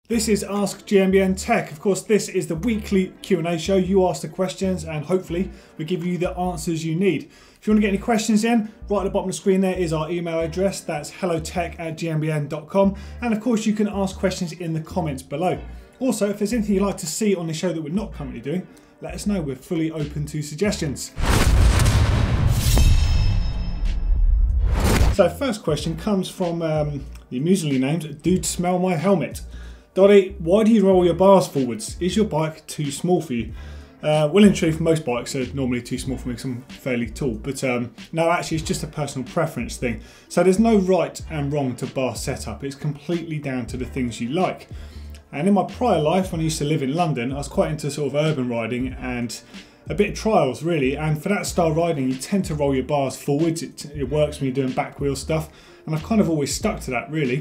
This is Ask GMBN Tech. Of course, this is the weekly Q&A show. You ask the questions and hopefully we give you the answers you need. If you want to get any questions in, right at the bottom of the screen there is our email address. That's hellotech@gmbn.com. And of course, you can ask questions in the comments below. Also, if there's anything you'd like to see on the show that we're not currently doing, let us know. We're fully open to suggestions. So first question comes from the amusingly named Dude Smell My Helmet. Doddy, why do you roll your bars forwards? Is your bike too small for you? Well, in truth, most bikes are normally too small for me because I'm fairly tall. But no, actually, it's just a personal preference thing. So there's no right and wrong to bar setup. It's completely down to the things you like. And in my prior life, when I used to live in London, I was quite into sort of urban riding and a bit of trials, really. And for that style riding, you tend to roll your bars forwards. It works when you're doing back wheel stuff. And I've kind of always stuck to that, really.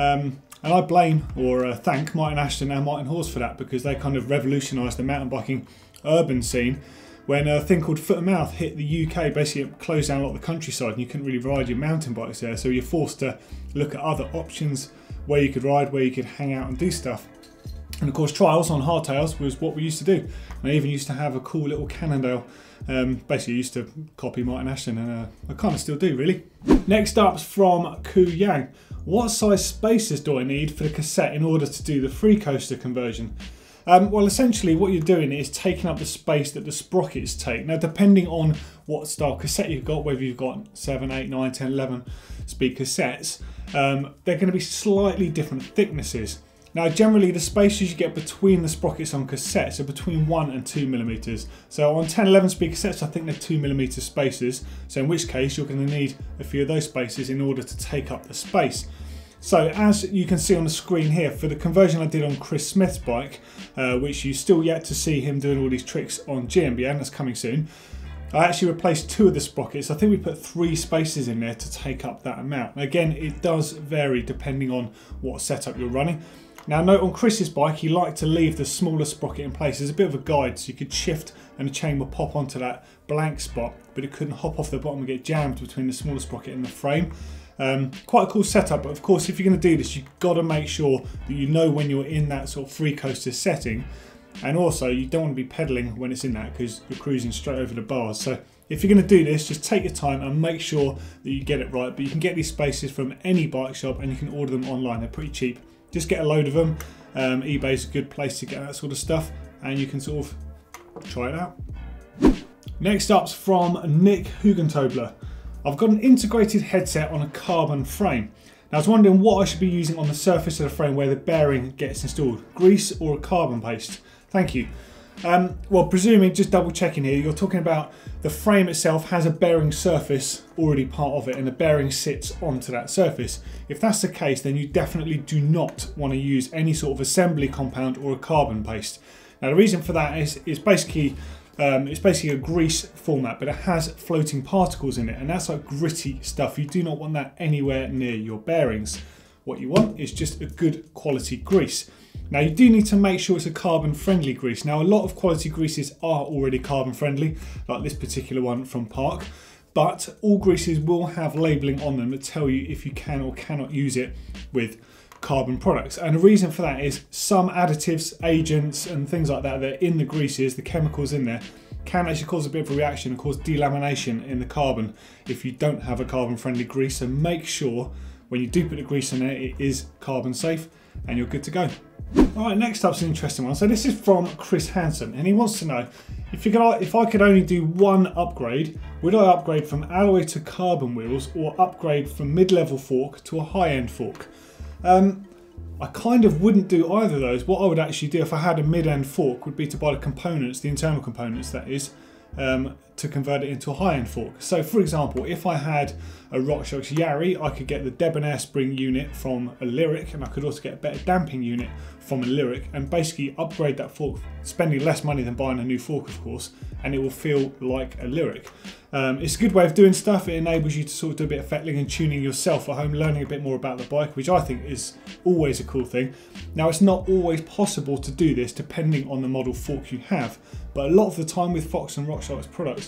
And I blame or thank Martin Ashton and Martin Hawes for that, because they kind of revolutionised the mountain biking urban scene when a thing called foot and mouth hit the UK. Basically, it closed down a lot of the countryside and you couldn't really ride your mountain bikes there. So you're forced to look at other options where you could ride, where you could hang out and do stuff. And of course, trials on hardtails was what we used to do. And I even used to have a cool little Cannondale. Basically, I used to copy Martin Ashton, and I kind of still do, really. Next up's from Ku Yang. What size spacers do I need for the cassette in order to do the free coaster conversion? Well, essentially what you're doing is taking up the space that the sprockets take. Now, depending on what style cassette you've got, whether you've got 7, 8, 9, 10, 11 speed cassettes, they're going to be slightly different thicknesses. Now, generally the spaces you get between the sprockets on cassettes are between 1 and 2 millimeters. So on 10, 11 speed cassettes, I think they're 2 millimeter spacers. So in which case you're going to need a few of those spaces in order to take up the space. So as you can see on the screen here, for the conversion I did on Chris Smith's bike, which you still yet to see him doing all these tricks on GMBN, that's coming soon, I actually replaced 2 of the sprockets. I think we put 3 spaces in there to take up that amount. Again, it does vary depending on what setup you're running. Now, note on Chris's bike, he liked to leave the smaller sprocket in place as a bit of a guide, so you could shift and the chain would pop onto that blank spot, but it couldn't hop off the bottom and get jammed between the smaller sprocket and the frame. Quite a cool setup, but of course, if you're going to do this, you've got to make sure that you know when you're in that sort of free coaster setting, and also you don't want to be pedaling when it's in that because you're cruising straight over the bars. So if you're going to do this, just take your time and make sure that you get it right. But you can get these spaces from any bike shop and you can order them online. They're pretty cheap. Just get a load of them. eBay's a good place to get that sort of stuff, and you can sort of try it out. Next up's from Nick Hugentobler. I've got an integrated headset on a carbon frame. Now, I was wondering what I should be using on the surface of the frame where the bearing gets installed. Grease or a carbon paste? Thank you. Well, presuming, just double checking here, you're talking about the frame itself has a bearing surface already part of it and the bearing sits onto that surface. If that's the case, then you definitely do not want to use any sort of assembly compound or a carbon paste. Now, the reason for that is it's basically a grease format, but it has floating particles in it, and that's like gritty stuff. You do not want that anywhere near your bearings. What you want is just a good quality grease. Now, you do need to make sure it's a carbon friendly grease. Now, a lot of quality greases are already carbon friendly, like this particular one from Park, but all greases will have labelling on them that tell you if you can or cannot use it with carbon products. And the reason for that is some additives, agents and things like that that are in the greases, the chemicals in there, can actually cause a bit of a reaction and cause delamination in the carbon if you don't have a carbon friendly grease. So make sure when you do put the grease in there, it is carbon safe and you're good to go. Alright, next up's an interesting one. So this is from Chris Hansen, and he wants to know if I could only do one upgrade, would I upgrade from alloy to carbon wheels or upgrade from mid-level fork to a high-end fork? I kind of wouldn't do either of those. What I would actually do if I had a mid-end fork would be to buy the components, the internal components that is, to convert it into a high-end fork. So for example, if I had a RockShox Yari, I could get the debonair spring unit from a Lyric, and I could also get a better damping unit from a Lyric, and basically upgrade that fork, spending less money than buying a new fork, of course, and it will feel like a Lyric. It's a good way of doing stuff. It enables you to sort of do a bit of fettling and tuning yourself at home, learning a bit more about the bike, which I think is always a cool thing. Now, it's not always possible to do this depending on the model fork you have, but a lot of the time with Fox and RockShox products,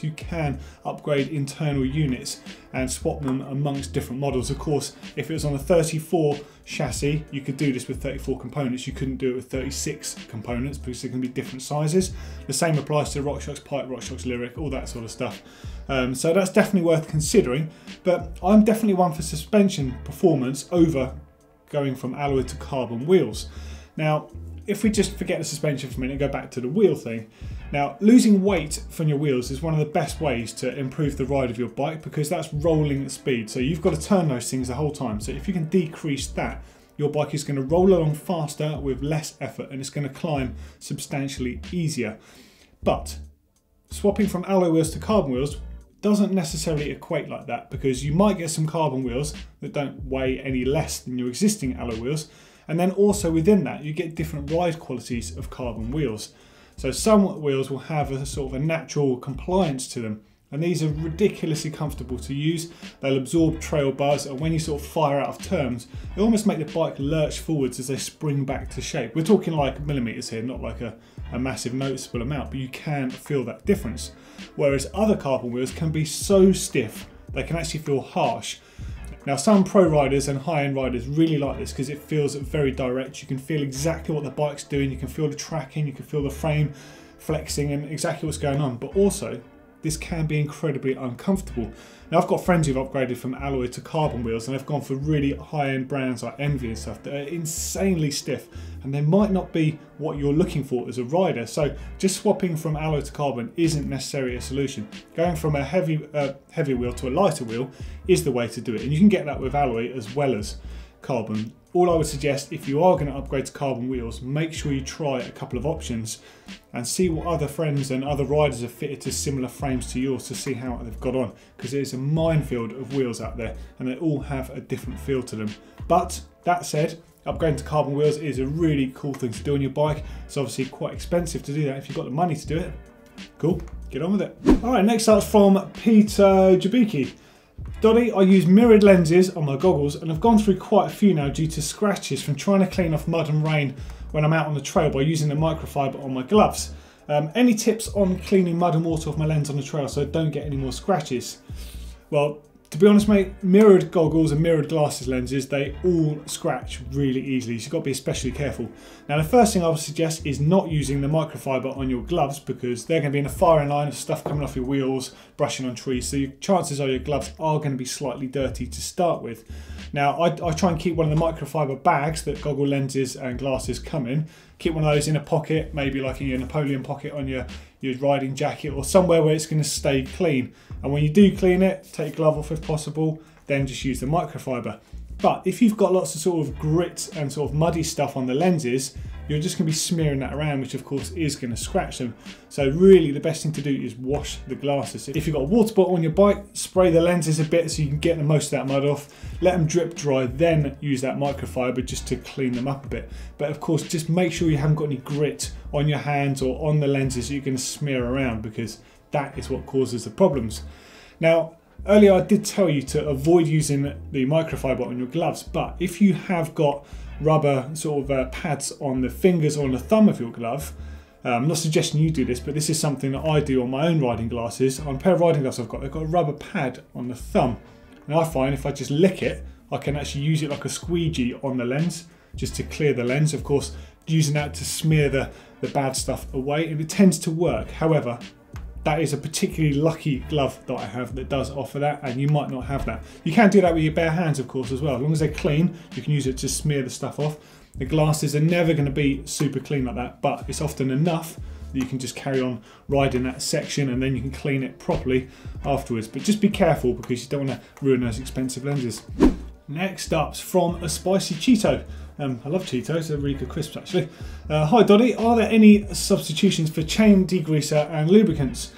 course you can upgrade internal units and swap them amongst different models. Of course, if it was on a 34 chassis, you could do this with 34 components. You couldn't do it with 36 components because there can be different sizes. The same applies to RockShox Pipe, RockShox Lyric, all that sort of stuff. So that's definitely worth considering, but I'm definitely one for suspension performance over going from alloy to carbon wheels. Now, if we just forget the suspension for a minute and go back to the wheel thing. Now, losing weight from your wheels is one of the best ways to improve the ride of your bike because that's rolling speed. So you've got to turn those things the whole time. So if you can decrease that, your bike is going to roll along faster with less effort and it's going to climb substantially easier. But swapping from alloy wheels to carbon wheels doesn't necessarily equate like that because you might get some carbon wheels that don't weigh any less than your existing alloy wheels. And then also within that, you get different ride qualities of carbon wheels. So some wheels will have a sort of a natural compliance to them. And these are ridiculously comfortable to use. They'll absorb trail bars, and when you sort of fire out of turns, they almost make the bike lurch forwards as they spring back to shape. We're talking like millimeters here, not like a massive noticeable amount, but you can feel that difference. Whereas other carbon wheels can be so stiff, they can actually feel harsh. Now, some pro riders and high-end riders really like this because it feels very direct. You can feel exactly what the bike's doing, you can feel the tracking, you can feel the frame flexing and exactly what's going on, but also this can be incredibly uncomfortable. Now, I've got friends who've upgraded from alloy to carbon wheels and they've gone for really high-end brands like Envy and stuff that are insanely stiff, and they might not be what you're looking for as a rider. So just swapping from alloy to carbon isn't necessarily a solution. Going from a heavy wheel to a lighter wheel is the way to do it, and you can get that with alloy as well as carbon. All I would suggest, if you are going to upgrade to carbon wheels, make sure you try a couple of options and see what other friends and other riders have fitted to similar frames to yours to see how they've got on, because there's a minefield of wheels out there and they all have a different feel to them. But that said, upgrading to carbon wheels is a really cool thing to do on your bike. It's obviously quite expensive to do that. If you've got the money to do it, cool, get on with it. All right, next up from Peter Jabiki. Doddy, I use mirrored lenses on my goggles and I've gone through quite a few now due to scratches from trying to clean off mud and rain when I'm out on the trail by using the microfiber on my gloves. Any tips on cleaning mud and water off my lens on the trail so I don't get any more scratches? Well, to be honest, mate, mirrored goggles and mirrored glasses lenses, they all scratch really easily, so you've got to be especially careful. Now, the first thing I would suggest is not using the microfiber on your gloves because they're going to be in a firing line of stuff coming off your wheels, brushing on trees, so chances are your gloves are going to be slightly dirty to start with. Now, I try and keep one of the microfiber bags that goggle lenses and glasses come in. Keep one of those in a pocket, maybe like in your Napoleon pocket on your riding jacket or somewhere where it's going to stay clean. And when you do clean it, take your glove off if possible, then just use the microfiber. But if you've got lots of sort of grit and sort of muddy stuff on the lenses, you're just going to be smearing that around, which of course is going to scratch them. So really the best thing to do is wash the glasses. If you've got a water bottle on your bike, spray the lenses a bit so you can get the most of that mud off. Let them drip dry, then use that microfiber just to clean them up a bit. But of course, just make sure you haven't got any grit on your hands or on the lenses that you're going to smear around, because that is what causes the problems. Now, earlier I did tell you to avoid using the microfiber on your gloves, but if you have got rubber sort of pads on the fingers or on the thumb of your glove, I'm not suggesting you do this, but this is something that I do on my own riding glasses. On a pair of riding gloves I've got a rubber pad on the thumb, and I find if I just lick it, I can actually use it like a squeegee on the lens just to clear the lens. Of course, using that to smear the bad stuff away, and it tends to work. However, that is a particularly lucky glove that I have that does offer that, and you might not have that. You can do that with your bare hands, of course, as well. As long as they're clean, you can use it to smear the stuff off. The glasses are never going to be super clean like that, but it's often enough that you can just carry on riding that section and then you can clean it properly afterwards. But just be careful because you don't want to ruin those expensive lenses. Next up's from a Spicy Cheeto. I love Cheetos, they're really good crisps actually. Hi Doddy, are there any substitutions for chain degreaser and lubricants?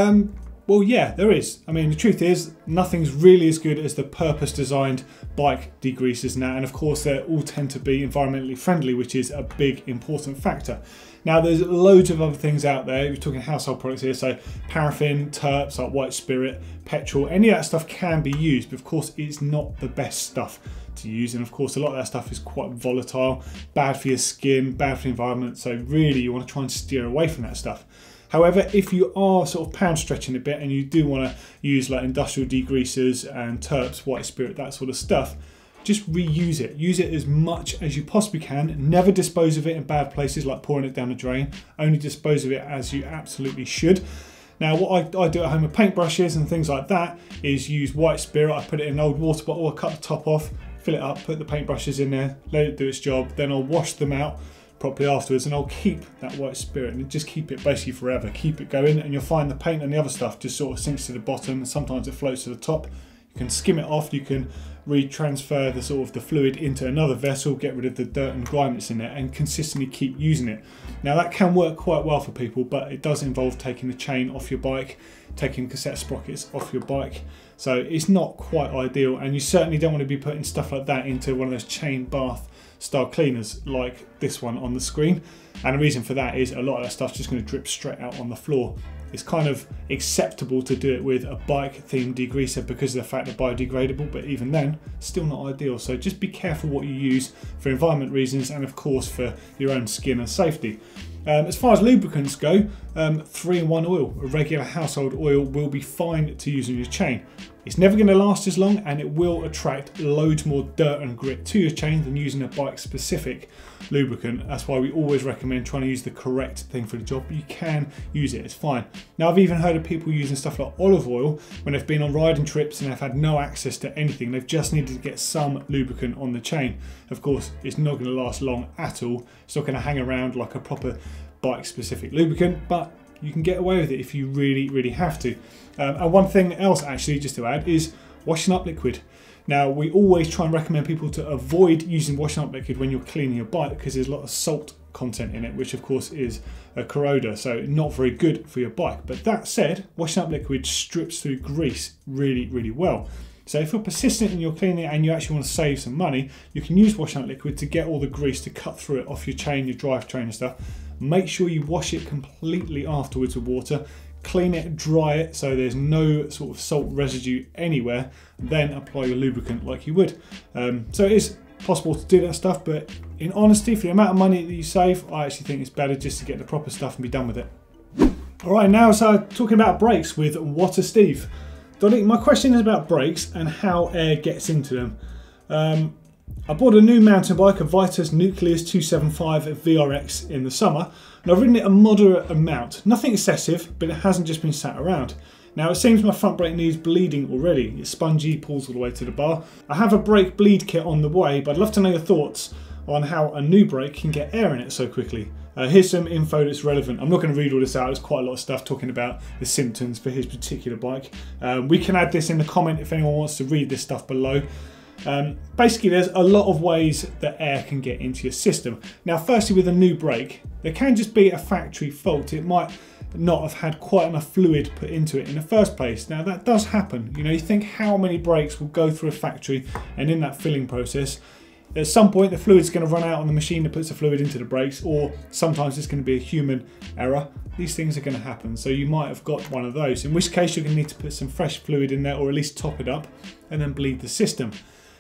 Well, yeah, there is. I mean, the truth is, nothing's really as good as the purpose-designed bike degreasers now, and of course they all tend to be environmentally friendly, which is a big important factor. Now, there's loads of other things out there. We're talking household products here, so paraffin, terps like white spirit, petrol, any of that stuff can be used, but of course it's not the best stuff to use, and of course a lot of that stuff is quite volatile, bad for your skin, bad for the environment, so really you want to try and steer away from that stuff. However, if you are sort of pound stretching a bit and you do want to use like industrial degreasers and terps, white spirit, that sort of stuff, just reuse it. Use it as much as you possibly can. Never dispose of it in bad places like pouring it down the drain. Only dispose of it as you absolutely should. Now what I do at home with paintbrushes and things like that is use white spirit. I put it in an old water bottle, I cut the top off, fill it up, put the paintbrushes in there, let it do its job, then I'll wash them out properly afterwards, and I'll keep that white spirit and just keep it basically forever. Keep it going, and you'll find the paint and the other stuff just sort of sinks to the bottom, and sometimes it floats to the top. You can skim it off, you can retransfer the sort of the fluid into another vessel, get rid of the dirt and grime that's in there, and consistently keep using it. Now that can work quite well for people, but it does involve taking the chain off your bike, taking cassette sprockets off your bike, so it's not quite ideal, and you certainly don't want to be putting stuff like that into one of those chain bath style cleaners like this one on the screen. And the reason for that is a lot of that stuff's just going to drip straight out on the floor. It's kind of acceptable to do it with a bike themed degreaser because of the fact they're biodegradable, but even then, still not ideal. So just be careful what you use for environment reasons and of course for your own skin and safety. As far as lubricants go, 3-in-1 oil, a regular household oil, will be fine to use on your chain. It's never going to last as long, and it will attract loads more dirt and grit to your chain than using a bike specific lubricant. That's why we always recommend trying to use the correct thing for the job, but you can use it, it's fine. Now I've even heard of people using stuff like olive oil when they've been on riding trips and they've had no access to anything. They've just needed to get some lubricant on the chain. Of course, it's not going to last long at all. It's not going to hang around like a proper bike specific lubricant, but you can get away with it if you really have to. And one thing else actually just to add is washing up liquid. Now we always try and recommend people to avoid using washing up liquid when you're cleaning your bike because there's a lot of salt content in it, which of course is a corroder, so not very good for your bike. But that said, washing up liquid strips through grease really well. So if you're persistent in your cleaning and you actually want to save some money, you can use washing up liquid to get all the grease to cut through it off your chain, your drivetrain and stuff. Make sure you wash it completely afterwards with water. Clean it, dry it so there's no sort of salt residue anywhere, then apply your lubricant like you would. So it is possible to do that stuff, but in honesty, for the amount of money that you save, I actually think it's better just to get the proper stuff and be done with it. Alright, now so talking about brakes with Whatasteve. Doddy, my question is about brakes and how air gets into them. I bought a new mountain bike, a Vitus Nucleus 275 VRX in the summer, and I've ridden it a moderate amount. Nothing excessive, but it hasn't just been sat around. Now it seems my front brake needs bleeding already. It's spongy, pulls all the way to the bar. I have a brake bleed kit on the way, but I'd love to know your thoughts on how a new brake can get air in it so quickly. Here's some info that's relevant. I'm not going to read all this out, there's quite a lot of stuff talking about the symptoms for his particular bike. We can add this in the comment if anyone wants to read this stuff below. Basically there's a lot of ways that air can get into your system. Now firstly, with a new brake, there can just be a factory fault. It might not have had quite enough fluid put into it in the first place. Now that does happen. You know, you think how many brakes will go through a factory, and in that filling process at some point the fluid's going to run out on the machine that puts the fluid into the brakes, or sometimes it's going to be a human error. These things are going to happen, so you might have got one of those, in which case you're going to need to put some fresh fluid in there, or at least top it up and then bleed the system.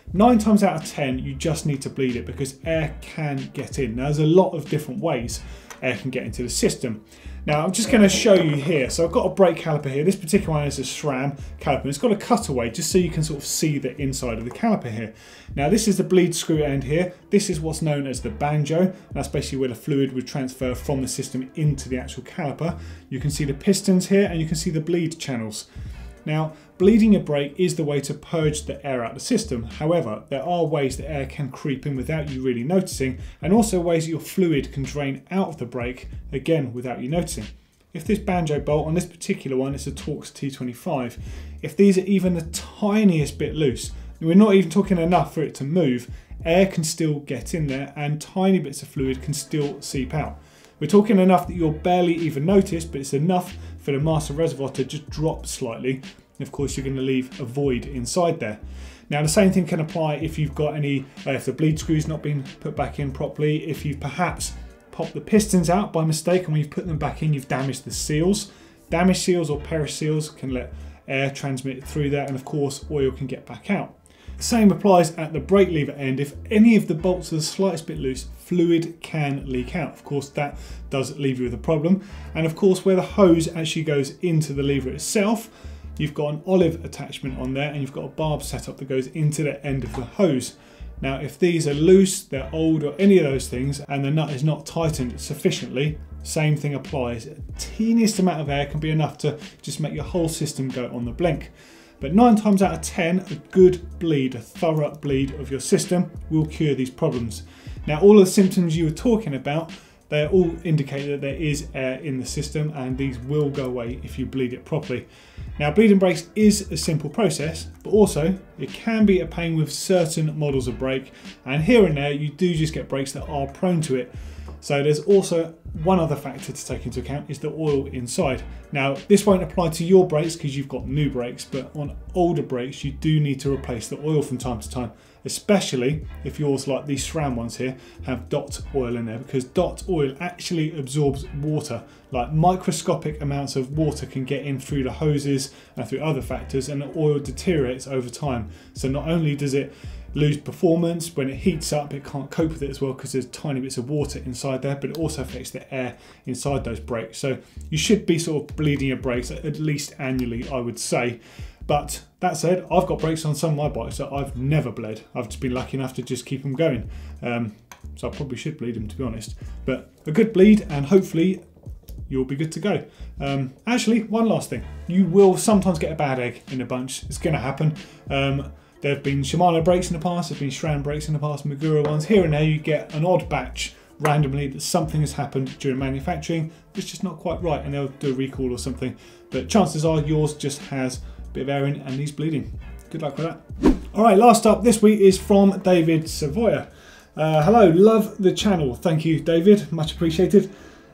9 times out of 10 you just need to bleed it because air can get in. Now there's a lot of different ways air can get into the system. Now I'm just going to show you here. So I've got a brake caliper here. This particular one is a SRAM caliper. It's got a cutaway just so you can sort of see the inside of the caliper here. Now this is the bleed screw end here. This is what's known as the banjo. That's basically where the fluid would transfer from the system into the actual caliper. You can see the pistons here and you can see the bleed channels. Now, bleeding your brake is the way to purge the air out of the system. However, there are ways that air can creep in without you really noticing, and also ways that your fluid can drain out of the brake, again, without you noticing. If this banjo bolt, on this particular one, it's a Torx T25, if these are even the tiniest bit loose, we're not even talking enough for it to move, air can still get in there and tiny bits of fluid can still seep out. We're talking enough that you'll barely even notice, but it's enough for the master reservoir to just drop slightly. And of course, you're going to leave a void inside there. Now, the same thing can apply if you've got any, if the bleed screw's not been put back in properly, if you've perhaps popped the pistons out by mistake and when you've put them back in, you've damaged the seals. Damaged seals or perished seals can let air transmit through there, and of course, oil can get back out. The same applies at the brake lever end. If any of the bolts are the slightest bit loose, fluid can leak out. Of course, that does leave you with a problem. And of course, where the hose actually goes into the lever itself, you've got an olive attachment on there and you've got a barb setup that goes into the end of the hose. Now, if these are loose, they're old, or any of those things, and the nut is not tightened sufficiently, same thing applies. A teeniest amount of air can be enough to just make your whole system go on the blink. But 9 times out of 10, a good bleed, a thorough bleed of your system will cure these problems. Now, all of the symptoms you were talking about, they all indicate that there is air in the system, and these will go away if you bleed it properly. Now, bleeding brakes is a simple process, but also it can be a pain with certain models of brake, and here and there you do just get brakes that are prone to it. So there's also one other factor to take into account, is the oil inside. Now, this won't apply to your brakes because you've got new brakes, but on older brakes you do need to replace the oil from time to time, especially if yours, like these SRAM ones here, have DOT oil in there, because DOT oil actually absorbs water. Like microscopic amounts of water can get in through the hoses and through other factors, and the oil deteriorates over time. So not only does it lose performance, when it heats up it can't cope with it as well because there's tiny bits of water inside there, but it also affects the air inside those brakes. So you should be sort of bleeding your brakes at least annually, I would say. But that said, I've got brakes on some of my bikes that I've never bled. I've just been lucky enough to just keep them going. So I probably should bleed them, to be honest. But a good bleed and hopefully you'll be good to go. Actually, one last thing. You will sometimes get a bad egg in a bunch. It's going to happen. There have been Shimano brakes in the past, there have been SRAM brakes in the past, Magura ones. Here and there you get an odd batch randomly that something has happened during manufacturing. It's just not quite right and they'll do a recall or something. But chances are yours just has a bit of air in and needs bleeding. Good luck with that. All right, last up this week is from David Savoya. Hello, love the channel. Thank you, David, much appreciated.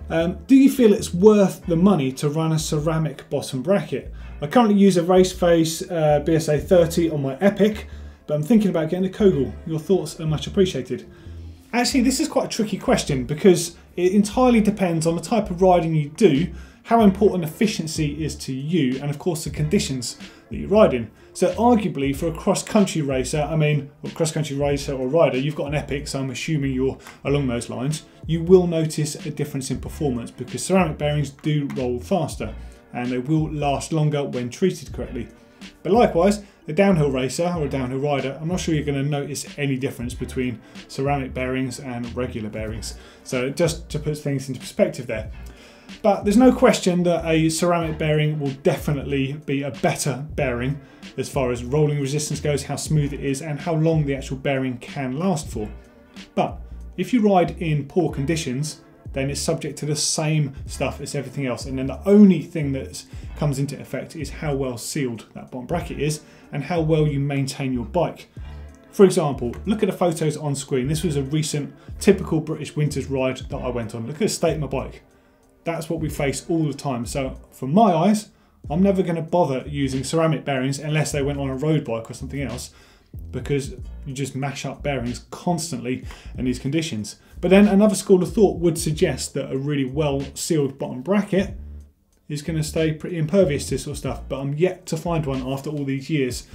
Do you feel it's worth the money to run a ceramic bottom bracket? I currently use a race face BSA 30 on my Epic, but I'm thinking about getting a Kogel. Your thoughts are much appreciated. Actually, this is quite a tricky question because it entirely depends on the type of riding you do, how important efficiency is to you, and of course the conditions that you ride in. So arguably for a cross-country racer, cross-country racer or rider, you've got an Epic, so I'm assuming you're along those lines, you will notice a difference in performance because ceramic bearings do roll faster and they will last longer when treated correctly. But likewise, a downhill racer or a downhill rider, I'm not sure you're going to notice any difference between ceramic bearings and regular bearings. So just to put things into perspective there. But there's no question that a ceramic bearing will definitely be a better bearing as far as rolling resistance goes, how smooth it is and how long the actual bearing can last for. But if you ride in poor conditions, then it's subject to the same stuff as everything else. And then the only thing that comes into effect is how well sealed that bottom bracket is and how well you maintain your bike. For example, look at the photos on screen. This was a recent typical British winters ride that I went on. Look at the state of my bike. That's what we face all the time. So from my eyes, I'm never going to bother using ceramic bearings unless they went on a road bike or something else, because you just mash up bearings constantly in these conditions. But then another school of thought would suggest that a really well sealed bottom bracket is going to stay pretty impervious to this sort of stuff, but I'm yet to find one after all these years.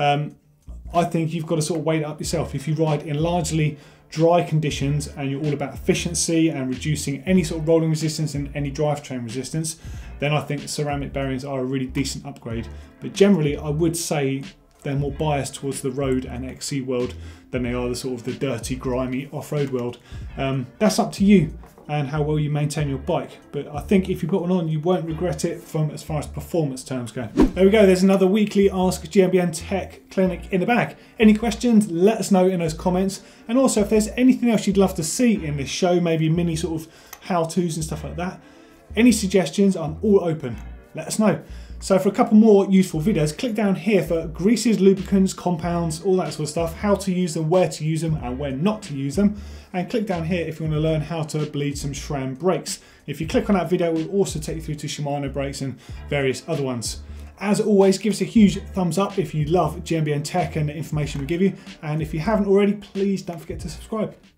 I think you've got to sort of weigh it up yourself. If you ride in largely dry conditions and you're all about efficiency and reducing any sort of rolling resistance and any drivetrain resistance, then I think ceramic bearings are a really decent upgrade. But generally I would say they're more biased towards the road and XC world than they are the sort of the dirty, grimy off-road world. That's up to you and how well you maintain your bike. But I think if you put one on, you won't regret it from as far as performance terms go. There we go, there's another weekly Ask GMBN Tech clinic in the bag. Any questions, let us know in those comments. And also if there's anything else you'd love to see in this show, maybe mini sort of how-tos and stuff like that, any suggestions, I'm all open. Let us know. So for a couple more useful videos, click down here for greases, lubricants, compounds, all that sort of stuff, how to use them, where to use them and where not to use them. And click down here if you want to learn how to bleed some SRAM brakes. If you click on that video, it will also take you through to Shimano brakes and various other ones. As always, give us a huge thumbs up if you love GMBN Tech and the information we give you. And if you haven't already, please don't forget to subscribe.